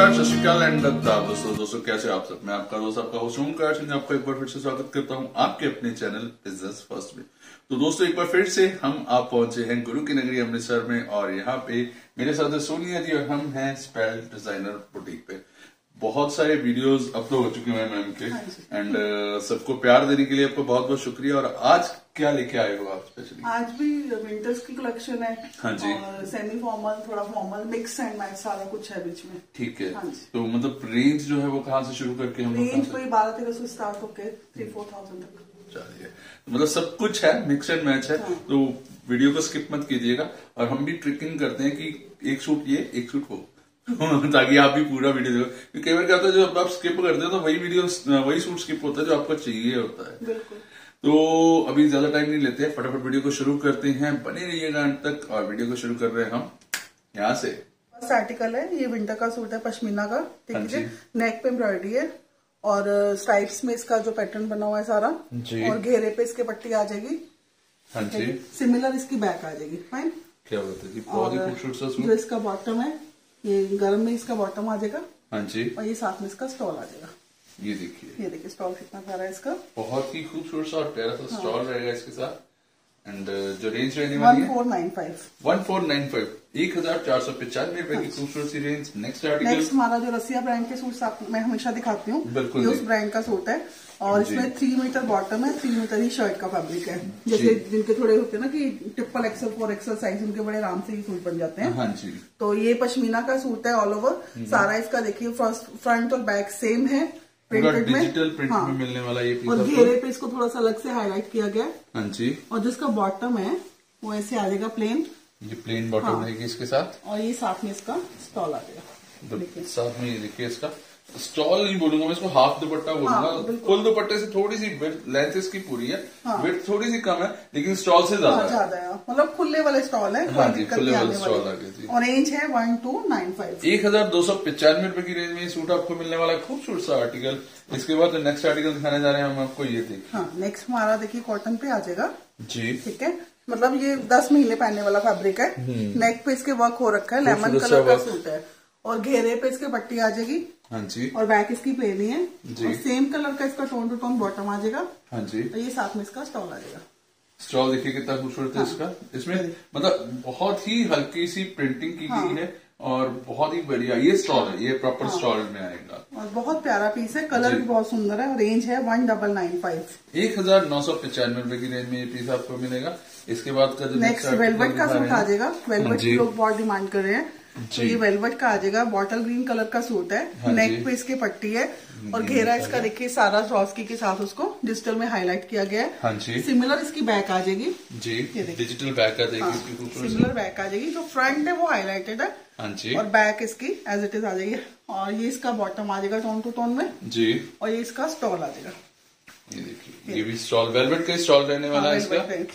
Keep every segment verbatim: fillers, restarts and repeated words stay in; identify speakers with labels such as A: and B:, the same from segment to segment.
A: नमस्कार, सत श्री अकाल एंड आदाब दोस्तों दोस्तों कैसे आप सब। मैं आपका दोस्त आपका होस्ट ओमकार सिंह आपका एक बार फिर से स्वागत करता हूं आपके अपने चैनल बिजनेस फर्स्ट में। तो दोस्तों एक बार फिर से हम आप पहुंचे हैं गुरु की नगरी अमृतसर में और यहाँ पे मेरे साथ है सोनिया जी और हम हैं स्पेल डिजाइनर बुटीक पे। बहुत सारे वीडियोस अपलोड हो चुके हैं मैम के एंड uh, सबको प्यार देने के लिए आपको बहुत बहुत शुक्रिया। और आज क्या लेके आए हो आप स्पेशली?
B: आज भी विंटर्स की कलेक्शन है।
A: हाँ जी।
B: और सेमी फॉर्मल, थोड़ा फॉर्मल, मिक्स एंड मैच सारा कुछ है बीच में।
A: ठीक है।
B: हाँ जी।
A: तो मतलब रेंज जो है वो कहाँ से शुरू करके हम
B: रेंज कोई बारह तेरह से स्टार्ट होके थ्री फोर थाउजेंड तक।
A: चलिए, मतलब सब कुछ है, मिक्स एंड मैच है। हाँ। तो वीडियो को स्किप मत कीजिएगा और हम भी ट्रिकिंग करते हैं कि एक सूट ये एक सूट वो ताकि आप भी पूरा वीडियो देखो। क्योंकि कई बार क्या होता है जब आप स्किप करते हैं तो वही वीडियो वही सूट स्किप होता है जो आपको चाहिए होता है।
B: बिल्कुल।
A: तो अभी ज्यादा टाइम नहीं लेते हैं, फटाफट वीडियो को शुरू करते हैं। बने रहिएगा अंत तक और वीडियो को शुरू कर रहे हैं हम यहाँ से।
B: फर्स्ट आर्टिकल है, ये विंटर का सूट है पश्मीना का। ठीक है, नेक पे एम्ब्रॉयडरी है और स्ट्राइप्स में इसका जो पैटर्न बना हुआ है सारा जी। और घेरे पे इसके पट्टी आ जाएगी। हाँ जी। सिमिलर इसकी बैक आ जाएगी। फाइन।
A: क्या होता है जी, बहुत ही खूबसूरत सा सूट।
B: जो इसका बॉटम है ये गर्म में इसका बॉटम आ जाएगा।
A: हाँ जी।
B: और ये साथ में इसका स्टॉल आ जाएगा।
A: ये देखिए,
B: ये देखिए स्टॉल कितना प्यारा है इसका।
A: बहुत ही खूबसूरत सा और प्यारा सा स्टॉल हाँ। रहेगा इसके साथ। एंड जो रेंज रहने
B: वाली है one four nine five
A: one four nine five एक हजार चार सौ पचानवे रुपए की खूबसूरत सी रेंज। नेक्स्ट आर्टिकल,
B: नेक्स्ट हमारा जो रसिया ब्रांड के सूट मैं हमेशा दिखाती हूँ, ये उस ब्रांड का सूट है और इसमें थ्री मीटर बॉटम है, थ्री मीटर ही शर्ट का फैब्रिक है। जैसे जिनके थोड़े होते हैं ना कि triple XL four XL size, उनके बड़े आराम से ही सूट बन जाते हैं। हाँ जी। तो ये पश्मीना का सूट है ऑल ओवर सारा। इसका देखिए फर्स्ट फ्रंट और बैक सेम है, प्रिंटेड में डिजिटल प्रिंट हाँ। में मिलने वाला ये पीस। और घेरे पे इसको थोड़ा सा अलग से हाईलाइट किया गया। हाँ जी। और जिसका बॉटम है वो ऐसे आ जाएगा प्लेन। ये प्लेन बॉटम हाँ। रहेगी इसके साथ और ये साथ में इसका स्टॉल आ जाएगा। साथ में ये देखिए इसका स्टॉल नहीं बोलूंगा मैं, इसको हाफ दुपट्टा बोलूंगा। हाँ, फुल दुपट्टे से थोड़ी सी लेंथ इसकी पूरी है, हाँ। विड्थ थोड़ी सी कम है लेकिन स्टॉल से ज्यादा ज्यादा है, मतलब खुले वाले स्टॉल है।
A: हाँ जी, खुले वाले स्टॉल आ गए।
B: और रेंज है वन टू नाइन फाइव
A: एक हजार दो सौ पचानवे रुपए की रेंज में ये सूट आपको मिलने वाला है। खूबसूरत सा आर्टिकल। इसके बाद नेक्स्ट आर्टिकल दिखाने जा रहे हैं हम आपको। ये देखिए
B: हाँ, नेक्स्ट हमारा देखिए कॉटन पे आ जाएगा
A: जी।
B: ठीक है, मतलब ये दस महीने पहनने वाला फैब्रिक है। नेक पे इसके वर्क हो रखा है, लेमन कलर का सूट है और घेरे पे इसके पट्टी आ जाएगी। हाँ जी। और बैक इसकी प्लेन ही है जी। और सेम कलर का इसका टोन टू टोन बॉटम आ जाएगा। हाँ जी। और ये साथ में इसका स्टॉल आ जाएगा।
A: स्टॉल देखिए कितना खूबसूरत है हाँ। इसका। इसमें मतलब बहुत ही हल्की सी प्रिंटिंग की हाँ। गई है और बहुत ही बढ़िया ये स्टॉल है, ये प्रॉपर हाँ। स्टॉल में आएगा
B: और बहुत प्यारा पीस है, कलर भी बहुत सुंदर है। रेंज है वन डबल नाइन फाइव
A: एक हजार नौ सौ पचानवे रुपए की रेंज में ये पीस आपको मिलेगा। इसके बाद का जो
B: नेक्स्ट वेलवेट का सूट आ जाएगा। वेलवेट लोग बहुत डिमांड कर रहे हैं तो ये वेलवेट का आ जाएगा। बॉटल ग्रीन कलर का सूट है। हाँ नेक पे इसके पट्टी है और घेरा इसका देखिए सारा स्वास्की के साथ उसको डिजिटल में हाईलाइट किया गया है। हाँ जी। सिमिलर इसकी बैक आ जाएगी जी, डिजिटल बैक आ जाएगी। हाँ, सिमिलर बैक आ जाएगी। जो फ्रंट है वो हाईलाइटेड है हाँ जी। और बैक इसकी एज इट इज आ जाएगी और ये इसका बॉटम आ जाएगा टोन टू टोन में जी। और ये इसका स्टॉल आ जाएगा।
A: ये देखिए ये भी स्टॉल वेलवेट का स्टॉल रहने वाला है इसका।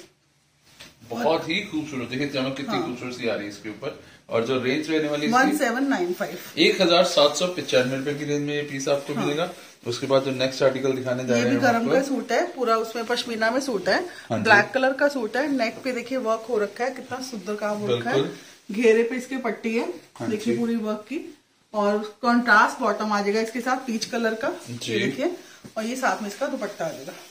A: बहुत ही खूबसूरत, देखिए चमक कितनी हाँ। खूबसूरत सी आ रही है इसके ऊपर। और जो रेंज रहने वाली
B: वन सेवन नाइन फाइव
A: एक हजार सात सौ पचानवे रुपए की रेंज में ये पीस आपको हाँ। मिलेगा। उसके बाद जो नेक्स्ट आर्टिकल दिखाने जा रहे हैं, ये भी गरम का सूट है पूरा, उसमें पश्मीना में सूट है। हाँ ब्लैक कलर का सूट है। नेक पे देखिए वर्क हो रखा है, कितना सुंदर काम हो रखा है। घेरे पे इसके पट्टी है हाँ देखिए पूरी वर्क की और कॉन्ट्रास्ट बॉटम आ जाएगा इसके साथ पीच कलर का देखिए। और ये साथ में इसका दुपट्टा आ जाएगा।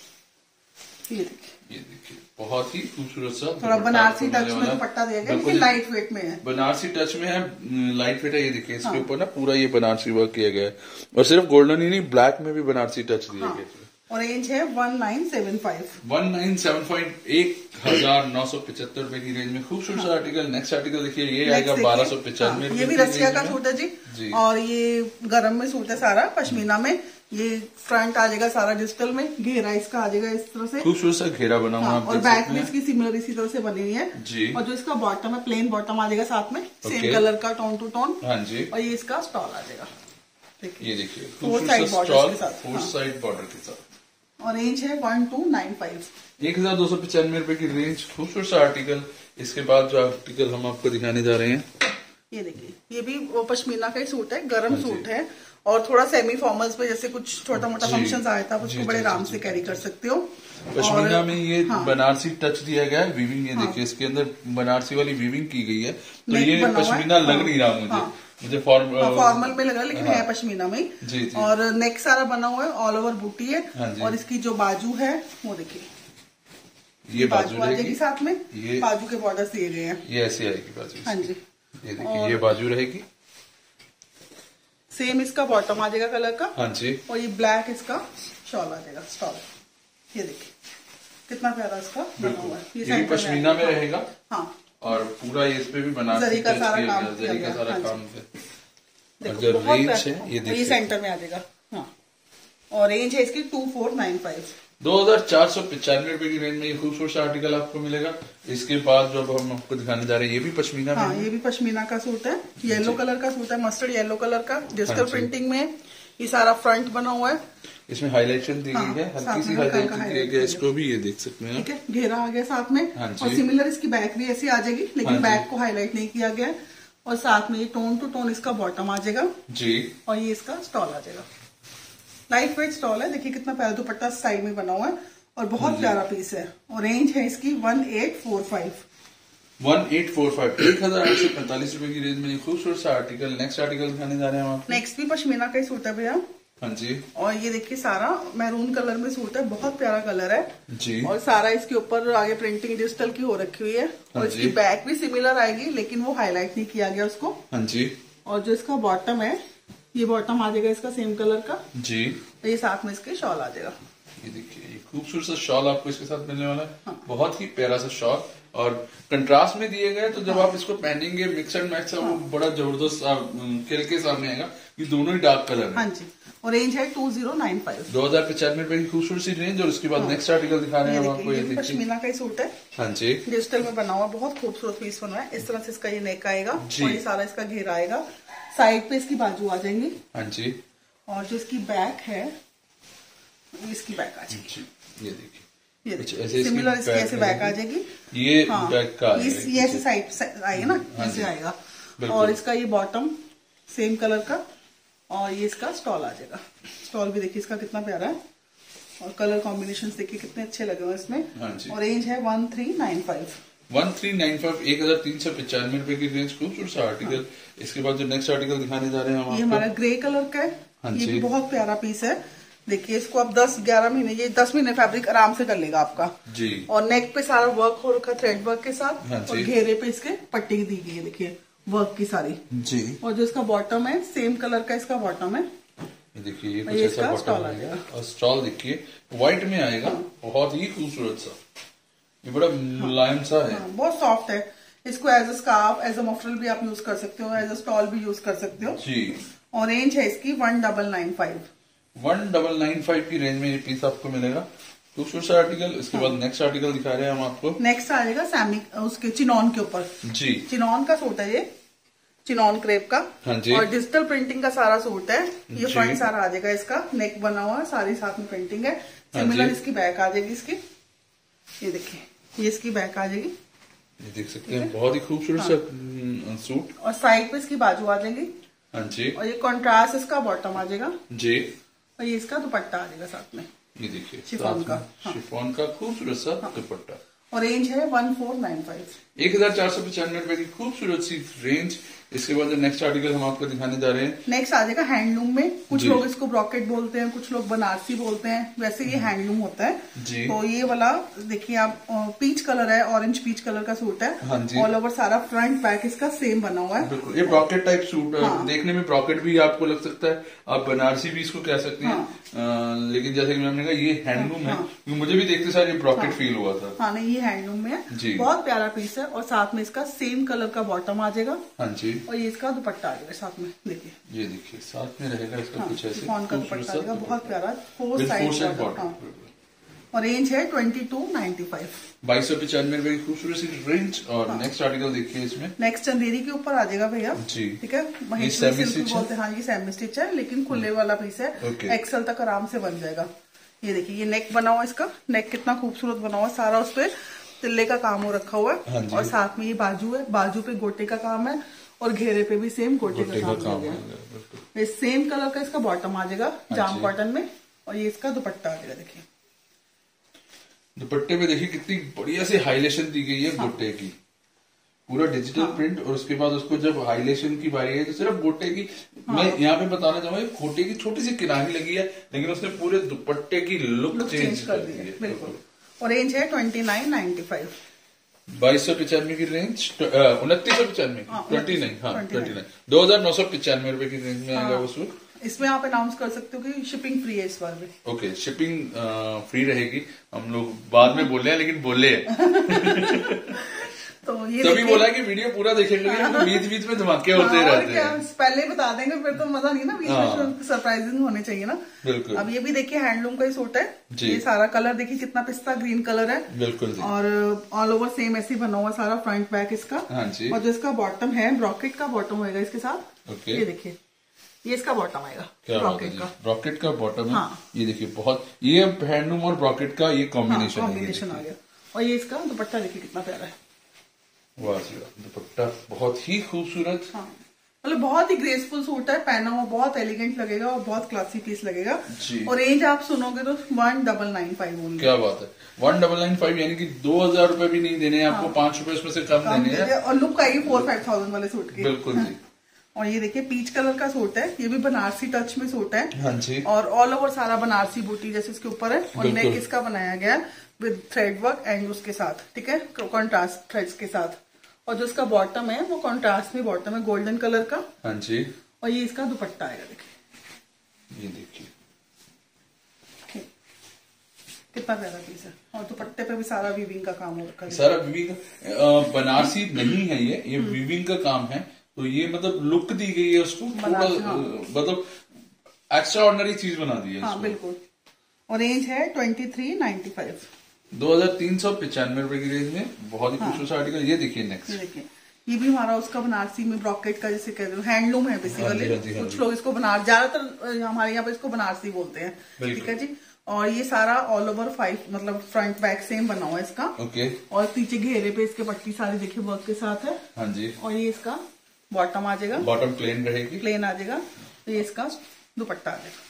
A: ये देखिए ये देखिए बहुत ही खूबसूरत सा
B: थोड़ा बनारसी टच में दुपट्टा दिया गया है, लाइट वेट में है।
A: बनारसी टच में है, लाइट वेट है। ये देखिए इसके ऊपर हाँ। ना पूरा ये बनारसी वर्क किया गया है और सिर्फ गोल्डन ही नहीं ब्लैक में भी बनारसी टच दिया गया है।
B: और रेंज है one nine seven five
A: one nine seven five एक हजार नौ सौ पचहत्तर रुपए की रेंज में खूबसूरत सा आर्टिकल। नेक्स्ट आर्टिकल देखिए ये आएगा बारह सौ पचानवे।
B: ये भी रसिया का सूट है जी, जी। और ये गरम में सूट है सारा पश्मीना में। ये फ्रंट आ जाएगा सारा डिजिटल में, घेरा इसका आ जाएगा इस तरह से खूबसूरत
A: सा घेरा बना हुआ।
B: और बैक में इसकी सिमिलर इसी तरह से बनी हुई है जी। और जो इसका बॉटम है प्लेन बॉटम आ जाएगा साथ में सेम कलर का टोन टू टोन। हाँ जी। और ये इसका स्टॉल आ जाएगा।
A: ये देखिए फोर साइड बॉर्डर के साथ, फोर साइड बॉर्डर के साथ।
B: और रेंज है वन टू नाइन फाइव
A: एक हजार दो सौ पचानवे रुपए की रेंज। खूबसूरत सा आर्टिकल। इसके बाद जो आर्टिकल हम आपको दिखाने जा रहे हैं,
B: ये देखिए ये भी वो पश्मीना का ही सूट है, गरम सूट है और थोड़ा सेमी फॉर्मल्स में जैसे कुछ छोटा मोटा फंक्शन आया था उसको बड़े आराम से कैरी कर सकते हो।
A: पश्मीना में ये हाँ। बनारसी टच दिया गया है, वीविंग ये हाँ। देखिए इसके अंदर बनारसी वाली वीविंग की गई है, तो ये पश्मीना लग नहीं रहा मुझे हाँ। मुझे फॉर्म
B: फॉर्मल में लग रहा है लेकिन हाँ। है पश्मीना में जी, जी। और नेक सारा बना हुआ है, ऑल ओवर बूटी है हाँ और इसकी जो बाजू है वो देखिए
A: ये बाजू रहेगी
B: साथ में, ये बाजू के बॉर्डर्स दिए गए हैं,
A: ये ऐसी आएगी बाजू
B: हाँ जी।
A: ये देखिए ये बाजू रहेगी,
B: सेम इसका बॉटम आ जाएगा कलर का
A: हाँ जी,
B: और ये ब्लैक इसका शॉल आ जाएगा स्टॉल। ये देखिए कितना प्यारा इसका बना हुआ है,
A: ये भी पश्मीना में रहेगा
B: हाँ
A: और पूरा ये इस पे भी बनारसी
B: जरी का सारा काम
A: जरी का सारा काम
B: है। जो रेंज है ये देखिए सेंटर में आ जाएगा हाँ और रेंज है इसकी टू फोर नाइन फाइव
A: दो हजार चार सौ पचानवे रुपए की रेंज में ये खूबसूरत आर्टिकल आपको मिलेगा। इसके बाद जो हम आपको दिखाने जा रहे हैं ये भी पश्मीना
B: हाँ, में ये भी पश्मीना का सूट है, येलो कलर का सूट है, मस्टर्ड येलो कलर का डिजिटल प्रिंटिंग में ये सारा फ्रंट बना हुआ है,
A: इसमें हाईलाइटेशन दी गई है, हल्की सी हाईलाइटेशन दी गई है, इसको भी ये देख सकते हैं
B: ठीक है, घेरा आ गया साथ में और सिमिलर इसकी बैक भी ऐसी आ जाएगी लेकिन बैक को हाईलाइट नहीं किया गया और साथ में ये टोन टू टोन इसका बॉटम आ जाएगा
A: जी
B: और ये इसका स्टॉल आ जाएगा। लाइट वेट स्टॉल है, देखिए कितना प्यारा दुपट्टा साइड में बना हुआ है और बहुत प्यारा पीस है और रेंज है इसकी one eight four five
A: one eight four five एक हजार आठ सौ पैंतालीस रुपए की रेंज में खूबसूरत सा आर्टिकल। नेक्स्ट आर्टिकल दिखाने जा रहे हैं हम आपको।
B: नेक्स्ट भी पश्मीना का ही सूट है भैया
A: हाँ जी
B: और ये देखिए सारा मैरून कलर में सूट है, बहुत प्यारा कलर है
A: जी
B: और सारा इसके ऊपर आगे प्रिंटिंग डिजिटल की हो रखी हुई है और इसकी बैक भी सिमिलर आएगी लेकिन वो हाईलाइट नहीं किया गया उसको
A: हाँ जी
B: और जो इसका बॉटम है ये बॉटम आ जाएगा इसका सेम कलर का
A: जी,
B: ये साथ में इसके शॉल आ जाएगा।
A: ये देखिए ये खूबसूरत सा शॉल आपको इसके साथ मिलने वाला है हाँ। बहुत ही प्यारा सा शॉल और कंट्रास्ट में दिए गए तो जब हाँ। आप इसको पहनेंगे मिक्स एंड मैच हाँ। वो बड़ा जबरदस्त खेल के सामने आएगा। ये दोनों ही डार्क कलर है
B: हाँ जी और रेंज है टू जीरो नाइन फाइव
A: दो हजार पचानवे रुपए की खूबसूरत सी रेंज। और उसके बाद हाँ। नेक्स्ट आर्टिकल दिखा रहे हैं हम आपको। ये
B: पश्मीना का ही सूट है
A: हाँ जी,
B: डिजिटल में बना हुआ, बहुत खूबसूरत पीस बना है। इस तरह से इसका ये नेक आएगा और ये सारा इसका घेरा आएगा, साइड पे इसकी बाजू आ जाएंगी
A: हाँ जी
B: और जो इसकी बैक है इसकी बैक आ जाएगी।
A: ये देखिए
B: ये ऐसे सिमिलर इसकी ऐसे बैक आ जाएगी,
A: ये हाँ, बैक का
B: ये ऐसे साइड आएगा ना ऐसे आएगा और इसका ये बॉटम सेम कलर का और ये इसका स्टॉल आ जाएगा। स्टॉल भी देखिए इसका कितना प्यारा है और कलर कॉम्बिनेशन देखिए कितने अच्छे लगे हुए इसमें
A: हाँ
B: और रेंज है one three nine five
A: one three nine five एक हजार तीन सौ पचानवे रुपए की रेंज खूबसूरत सा आर्टिकल हाँ। इसके बाद जो नेक्स्ट आर्टिकल दिखाने जा रहे हैं हम
B: ये हमारा ग्रे कलर का है हाँ ये भी बहुत प्यारा पीस है। देखिए इसको आप दस ग्यारह महीने ये दस महीने फैब्रिक आराम से कर लेगा आपका
A: जी
B: और नेक पे सारा वर्क हो रखा थ्रेड वर्क के साथ हाँ और घेरे पे इसके पट्टी दी गई है देखिए वर्क की सारी
A: जी और
B: जो इसका बॉटम है सेम कलर का इसका बॉटम है।
A: देखिए ये कुछ ऐसा बॉटम आएगा और स्टॉल देखिए व्हाइट में आएगा हाँ। बहुत ही खूबसूरत सा, ये बड़ा मुलायम सा है
B: हाँ, बहुत सॉफ्ट है। इसको as a scarf as a muffler भी आप यूज कर सकते हो, एज अ स्टॉल भी यूज कर सकते हो
A: जी। और
B: रेंज है इसकी one double nine five
A: one double nine five की रेंज में ये पीस आपको मिलेगा खूबसूरत आर्टिकल। इसके हाँ। बाद नेक्स्ट आर्टिकल दिखा रहे हैं हम आपको।
B: नेक्स्ट आ जाएगा सैमी उसके चिनॉन के ऊपर
A: जी,
B: चिनॉन का सूट है ये, चिनॉन क्रेप का
A: हाँ जी।
B: और डिजिटल प्रिंटिंग का सारा सूट है। ये फ्रंट सारा आ जाएगा इसका, नेक बना हुआ सारी साथ में प्रिंटिंग है। सिमिलर हाँ इसकी बैक आ जाएगी इसकी, ये देखिए ये इसकी बैक आ जाएगी,
A: ये देख सकते हैं बहुत ही खूबसूरत सा सूट
B: और साइड पे इसकी बाजू आ जाएगी
A: हाँ जी
B: और ये कॉन्ट्रास्ट इसका बॉटम आ जाएगा
A: जी
B: और ये इसका दुपट्टा आ जाएगा साथ में,
A: ये देखिए
B: शिफॉन का हाँ।
A: शिफॉन का खूबसूरत सा दुपट्टा
B: और रेंज है वन फोर नाइन फाइव
A: एक हजार चार सौ पचानवे रुपए की खूबसूरत सी रेंज। इसके बाद नेक्स्ट आर्टिकल हम आपको दिखाने जा रहे हैं।
B: नेक्स्ट आ जाएगा हैंडलूम में, कुछ लोग इसको ब्रॉकेट बोलते हैं, कुछ लोग बनारसी बोलते हैं, वैसे ये हैंडलूम होता है
A: जी।
B: तो ये वाला देखिए आप पीच कलर है, ऑरेंज पीच कलर का सूट है
A: हाँ जी।
B: ऑल ओवर सारा फ्रंट बैक इसका सेम बना हुआ है
A: बिल्कुल। ये ब्रॉकेट टाइप सूट हाँ। देखने में ब्रॉकेट भी आपको लग सकता है, आप बनारसी भी इसको कह सकते हैं हाँ। आ, लेकिन जैसे कि मैंने कहा ये हैंडलूम हाँ। है, मुझे भी देखते सारे ब्रॉकेट फील हुआ था
B: हाँ नहीं ये हैंडलूम में है, बहुत प्यारा पीस है और साथ में इसका सेम कलर का बॉटम आ जाएगा हाँ जी और ये इसका दुपट्टा आ जाएगा साथ में। देखिए
A: ये देखिए साथ में रहेगा इसका हाँ, कुछ ऐसे
B: का दुपट्टा आएगा बहुत प्यारा फोर साइड बॉटम और रेंज है ट्वेंटी टू नाइन्टी फाइव
A: बाईस सौ पचानवे रुपए की खूबसूरत सी रेंज। और नेक्स्ट आर्टिकल देखिए इसमें
B: नेक्स्ट चंदेरी के ऊपर आ जाएगा भैया जी, ठीक है महेश्वरी सिल्क बोलते हैं हाँ ये सेमी स्टिच है लेकिन खुले वाला पीस है, एक्सल तक आराम से बन जाएगा। ये देखिए ये नेक बना हुआ इसका, नेक कितना खूबसूरत बना हुआ सारा, उस पर तिल्ले का काम हो रखा हुआ है और साथ में ये बाजू है, बाजू पे गोटे का काम है और घेरे पे भी सेम गोटे का काम, काम है। सेम कलर का इसका बॉटम आ जाएगा जाम कॉटन में और ये इसका दुपट्टा आ जाएगा। देखिए
A: दुपट्टे पे देखिए कितनी बढ़िया से हाइलाइशन दी गई है गोटे की, पूरा डिजिटल हाँ। प्रिंट, और उसके बाद उसको जब हाइलाइशन की बारी है तो सिर्फ गोटे की हाँ। मैं यहाँ पे बताना चाहूंगा गोटे की छोटी सी किनारी लगी है, लेकिन उसने पूरे दुपट्टे की लुक, लुक चेंज, चेंज कर दी है।
B: बिल्कुल। और रेंज है ट्वेंटी नाइन नाइन्टी फाइव,
A: बाईस सौ पिचानवे की रेंज, उनतीस सौ पिचानवे ट्वेंटी नाइन हाँ ट्वेंटी नाइन दो हजार नौ सौ पिचानवे रुपए की रेंज में आएगा वो सूट।
B: इसमें आप अनाउंस कर सकते हो कि शिपिंग फ्री है इस बार में।
A: ओके, शिपिंग फ्री रहेगी, हम लोग बाद में बोले हैं लेकिन बोले हैं
B: तो ये
A: तभी बोला कि वीडियो पूरा देखेंगे, बीच बीच में धमाके होते
B: हाँ,
A: रहते
B: हैं। पहले बता देंगे फिर तो मजा नहीं ना, बीच में सरप्राइजिंग होने चाहिए ना।
A: बिल्कुल।
B: अब ये भी देखिए हैंडलूम का ही सूट है, ये सारा कलर देखिए कितना पिस्ता ग्रीन कलर है।
A: बिल्कुल।
B: और ऑल ओवर सेम ऐसे बना हुआ सारा फ्रंट बैक इसका।
A: हाँ जी।
B: और जो इसका बॉटम है ब्रॉकेट का बॉटम होगा इसके साथ।
A: ओके।
B: ये देखिए ये इसका बॉटम आएगा, ब्रॉकेट का,
A: ब्रॉकेट का बॉटम है। ये देखिए बहुत, ये हैंडलूम और ब्रॉकेट का ये कॉम्बिनेशन
B: कॉम्बिनेशन आ गया। और ये इसका दुपट्टा देखिए कितना प्यारा है,
A: वाह दुपट्टा बहुत ही खूबसूरत।
B: हाँ, मतलब बहुत ही ग्रेसफुल सूट है, पहना हुआ बहुत एलिगेंट लगेगा और बहुत क्लासी पीस लगेगा। और रेंज आप सुनोगे तो one double nine five only.
A: क्या बात है, वन डबल नाइन फाइव यानी कि दो हजार रूपये भी नहीं देने हैं आपको, पांच रुपए उसमें से कम देने हैं,
B: और लुक आएगी फोर फाइव थाउजेंड वाले सूट की।
A: बिल्कुल जी।
B: और ये देखिए पीच कलर का सूट है, ये भी बनारसी टच में सूट है।
A: हाँ जी।
B: और ऑल ओवर सारा बनारसी बूटी जैसे इसके ऊपर है, और नेक इसका बनाया गया विद थ्रेड वर्क एंड उसके साथ, ठीक है, कॉन्ट्रास्ट थ्रेड्स के साथ। और जो इसका बॉटम है वो कॉन्ट्रास्ट में बॉटम है गोल्डन कलर का।
A: हाँ जी।
B: और ये इसका दुपट्टा आएगा, देखिए
A: ये देखिए
B: कितना प्यारा पीस है। और दुपट्टे पे भी सारा वीविंग का काम हो रखा है,
A: सारा वीविंग, बनारसी नहीं है ये ये वीविंग का काम है, तो ये मतलब लुक दी गई है उसको, मतलब एक्स्ट्रा ऑर्डिनरी चीज बना दी है।
B: हाँ बिल्कुल। और रेंज है ट्वेंटी थ्री नाइन्टी फाइव,
A: दो हजार तीन सौ पिचानवे रुपए की रेंज में, बहुत ही खूबसूरत आर्टिकल। ये देखिए नेक्स्ट,
B: ये देखिए ये भी हमारा उसका बनारसी में ब्रॉकेट का जैसे कहते हैं हैंडलूम है बेसिकली। कुछ लोग इसको बनारस, ज्यादातर हमारे यहाँ पे इसको बनारसी बोलते हैं, ठीक है जी। और ये सारा ऑल ओवर फाइव मतलब फ्रंट बैक सेम बना हुआ है इसका।
A: ओके।
B: और पीछे घेरे पे इसके पट्टी सारी देखिए वर्क के साथ है।
A: हाँ जी।
B: और ये इसका बॉटम आ जाएगा,
A: बॉटम प्लेन रहेगी,
B: प्लेन आ जाएगा। तो ये इसका दुपट्टा आ जाएगा,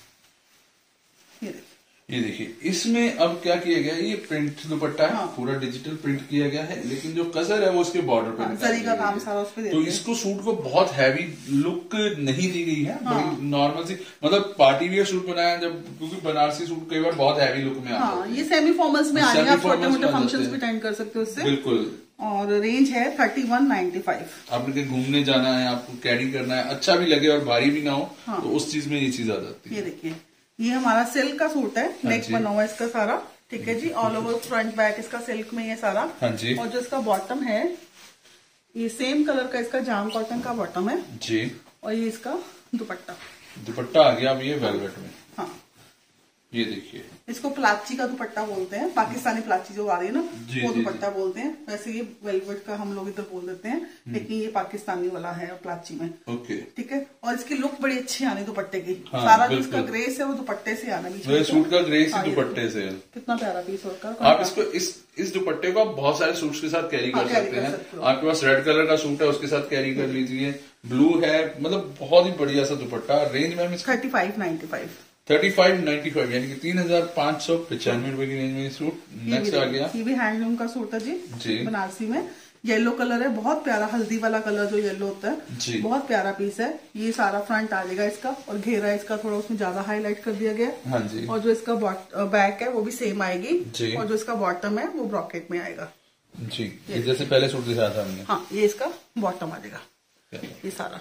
B: ये देखिए।
A: ये देखिए इसमें अब क्या किया गया है, ये प्रिंट दुपट्टा है। हाँ। पूरा डिजिटल प्रिंट किया गया है, लेकिन जो कजर है वो उसके बॉर्डर पे
B: जरी का काम सारा उस पे।
A: तो इसको सूट को बहुत हैवी लुक नहीं दी गई है, हाँ। बड़ी नॉर्मल सी, मतलब पार्टी वियर सूट बनाया जब, क्योंकि बनारसी सूट कई बार बहुत हैवी लुक में आता है।
B: हाँ, ये सेमी फॉर्मल्स में आ रही है, आप छोटे मोटे फंक्शंस भी अटेंड कर सकते हो इससे।
A: बिल्कुल।
B: और रेंज है थर्टी वन नाइन्टी फाइव।
A: आपने कहीं घूमने जाना है, आपको कैरी करना है, अच्छा भी लगे और भारी भी ना हो, हाँ। तो उस चीज में ये चीज आ जाती है।
B: ये देखिए ये हमारा सिल्क का सूट है, नेक बना हुआ है इसका सारा, ठीक है जी। ऑल ओवर फ्रंट बैक इसका सिल्क में ये सारा।
A: हाँ जी।
B: और जो इसका बॉटम है ये सेम कलर का इसका जाम कॉटन का बॉटम है
A: जी। और
B: ये इसका दुपट्टा
A: दुपट्टा आ गया अब ये वेलवेट में।
B: हाँ
A: ये देखिए
B: इसको प्लाची का दुपट्टा बोलते हैं, पाकिस्तानी प्लाची जो आ रही है ना, वो दुपट्टा बोलते हैं। वैसे ये वेलवेट का हम लोग इधर बोल देते हैं, लेकिन ये पाकिस्तानी वाला है प्लाची में।
A: ओके।
B: ठीक है। और इसकी लुक बड़ी अच्छी आनी दुपट्टे की। हाँ, सारा जो इसका ग्रेस है वो दुपट्टे से आना बीच
A: सूट का ग्रेस ही दुपट्टे से।
B: कितना प्यारा पीस होगा।
A: आप इसको इस इस दुपट्टे को आप बहुत सारे सूट्स के साथ कैरी कर सकते हैं। आपके पास रेड कलर का सूट है उसके साथ कैरी कर लीजिए, ब्लू है, मतलब बहुत ही बढ़िया सा दुपट्टा। रेंज में
B: thirty five ninety five
A: thirty five ninety five यानी कि तीन हजार पांच सौ पचानवे रुपए की रेंज में सूट। नेक्स्ट आ गया,
B: ये भी हैंडलूम का सूट है जी, जी बनारसी में। येलो कलर है, बहुत प्यारा हल्दी वाला कलर जो येलो होता है जी, बहुत प्यारा पीस है। ये सारा फ्रंट आ जाएगा इसका, और घेरा इसका थोड़ा उसमें ज्यादा हाईलाइट कर दिया गया।
A: हाँ जी। और
B: जो इसका बैक है वो भी सेम आएगी जी। और जो इसका बॉटम है वो ब्रॉकेट में आएगा
A: जी, जैसे पहले सूट दिखाया था हमने।
B: हाँ, ये इसका बॉटम आ जाएगा, ये सारा